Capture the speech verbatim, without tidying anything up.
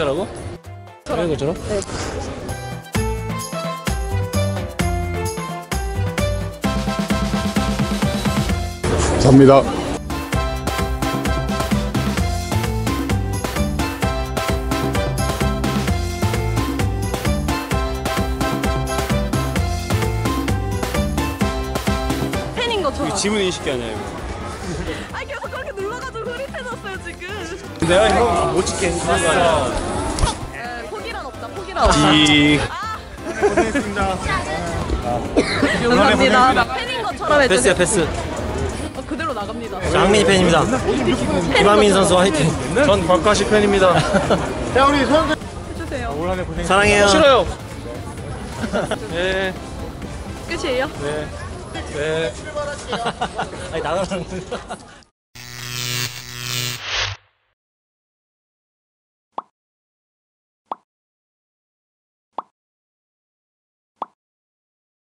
하라고? 저런. 이거처럼? 네. 갑니다. 팬인 것처럼. 지문 인식이 아니야 이거. 아 계속 그렇게 눌러가지고 흐릿해졌어요 지금. 내가 이거 못 찍게 해준 거 아니야. 에, 포기란 없다. 포기란 없다. 이 고생했습니다. 감사합니다. 나 팬인 것처럼 해주세요. 패스야 패스. 어, 그대로 나갑니다. 장민이 팬입니다. 김한민 선수 화이팅. 전 박가시 팬입니다. 자, 우리 손 해주세요. 올 한해 고생. 사랑해요. 싫어요. 네. 끝이에요? 네. 네. 아니 나가는.